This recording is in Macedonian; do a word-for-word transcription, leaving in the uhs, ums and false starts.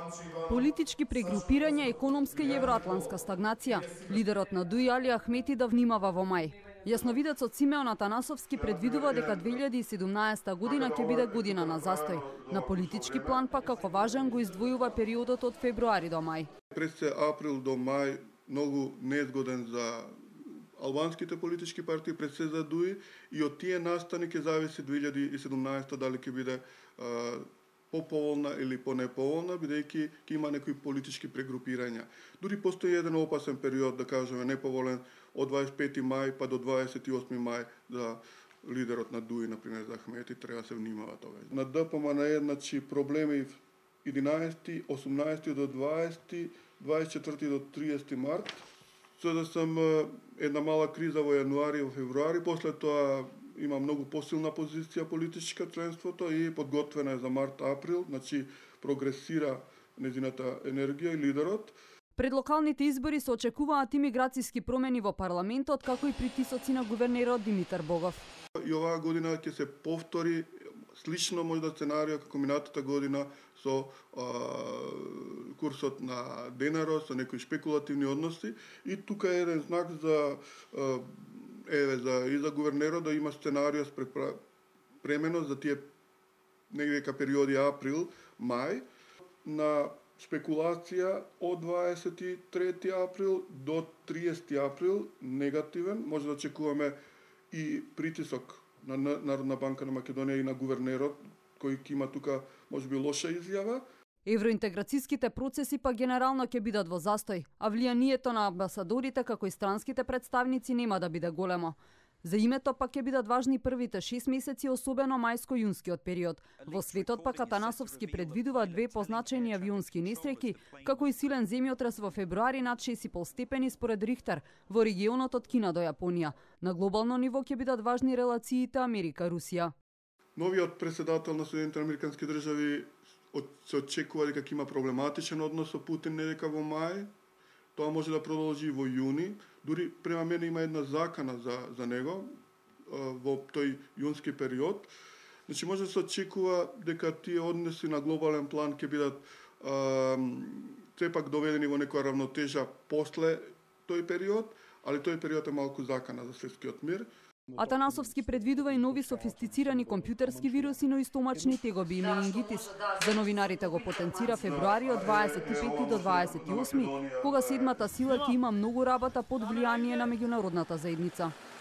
Политички прегрупирања, економска и евроатланска стагнација. Лидерот на ДУИ Али Ахмети да внимава во мај. Јасновидецот Симеон Атанасовски предвидува дека две илјади и седумнаесета година ќе биде година на застој. На политички план пак како важен го издвојува периодот од февруари до мај. През април до мај многу незгоден за албанските политички партии, пред се за ДУИ, и од тие настани ќе зависи две илјади и седумнаесета дали ќе биде а, поповолна или понеповолна, бидејќи ќе има некои политички прегрупирања. Дури постои еден опасен период, да кажеме, неповолен од дваесет и пети мај па до дваесет и осми мај за лидерот на ДУИ, например, за Ахмети, треба да се внимава тоа. На ДПМНЕ, значи, проблеми единаесети, осумнаесети до дваесети, дваесет и четврти до триесети март. СДСМ една мала криза во јануари и во февруари, после тоа има многу посилна позиција политичка членството и подготвена е за март-април, значи прогресира незината енергија и лидерот. Пред локалните избори се очекуваат имиграцијски промени во парламентот, како и притисоци на гувернерот Димитар Богов. И оваа година ќе се повтори слично можда сценарио како минатата година со а, курсот на денарот, со некои шпекулативни односи, и тука е еден знак за а, еве за и за гувернерот да има сценарио премено за тие негдека периоди април, мај, на спекулација од дваесет и трети април до триесети април негативен. Може да очекуваме и притисок на Народна банка на Македонија и на гувернерот, кој ќе има тука можеби лоша изјава. Евроинтеграцијските процеси па генерално ќе бидат во застој, а влијанието на амбасадорите како и странските представници нема да биде големо. За името пак ќе бидат важни првите шест месеци, особено мајско-јунскиот период. Во светот пак Атанасовски предвидува две позначени авионски несреќи, како и силен земјотрес во февруари над шест и пол степени според Рихтер во регионот од Кина до Јапонија. На глобално ниво ќе бидат важни релациите Америка-Русија. Новиот председател на Соединетите американски држави се очекува дека ќе има проблематичен однос со Путин недека во мај. Тоа може да продолжи во јуни. Дури према мене има една закана за, за него во тој јунски период. Значи може да се очекува дека тие односи на глобален план ќе бидат а, сепак доведени во некоја равнотежа после тој период, али тој период е малку закана за светскиот мир. Атанасовски предвидува и нови софистицирани компјутерски вируси, но и стомачни тегоби и менингитис. За новинарите го потенцира февруари од дваесет и пети до дваесет и осми, кога седмата сила ќе има многу работа под влијание на меѓународната заедница.